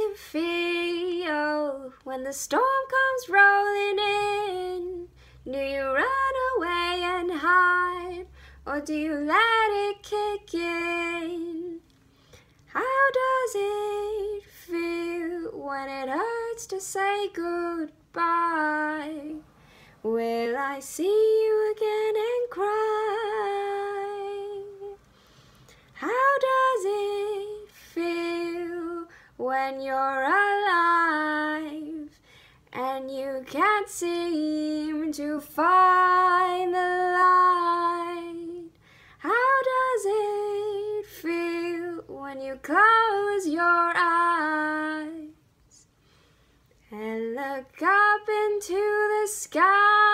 it feel when the storm comes rolling in? Do you run away and hide, or do you let it kick in? How does it feel when it hurts to say goodbye? Will I see you again and cry? How does it feel when you're alive and you can't seem to find the light? How does it feel when you close your eyes and look up into the sky?